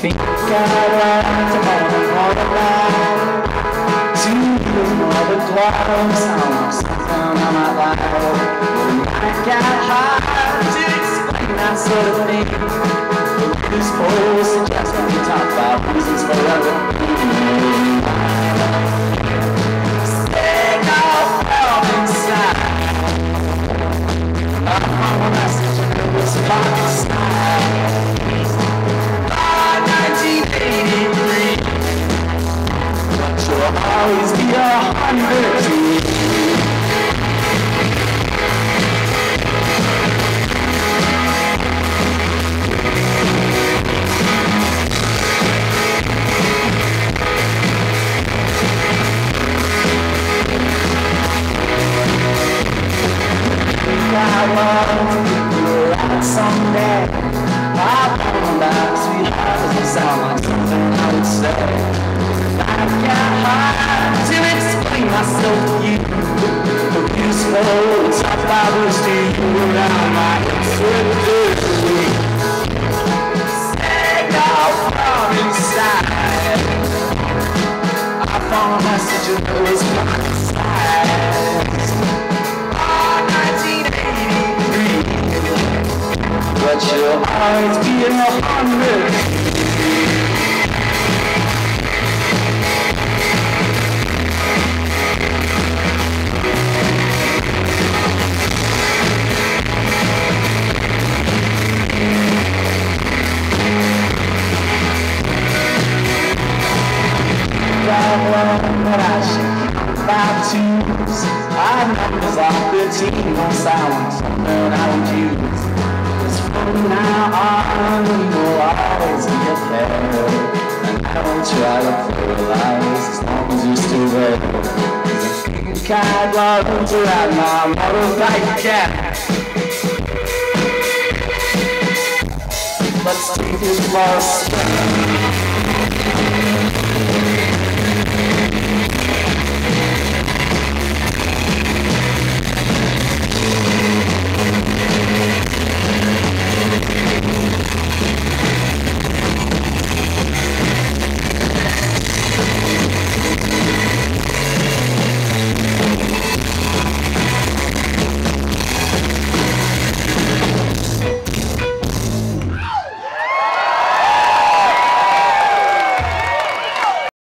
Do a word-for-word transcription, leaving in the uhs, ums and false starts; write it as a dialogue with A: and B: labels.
A: think I'd like to own all the life. To use all the gloves, I want something I might like. When I got hard to explain that sort of thing. Who's supposed to just when we talk about reasons for everything. Sing off from inside. I found a message and it was pocket style. nineteen eighty-three. But you'll always be a hundred. I love you like someday. I wanna laugh, sweetheart, doesn't sound like something I would say. I got hard to explain myself to you. But you slow, it's up by the street around my hips with dirty. Sing off from inside. I found a message and it was my size. But you'll always be in a hundred. That one that I should count five twos. I numbers off fifteen on silence, something I would use. From now on, we will always be a pair. And I won't try to fertilize as long as you're still there. I think I'd love to ride my motorbike cat. Let's take this for a spin.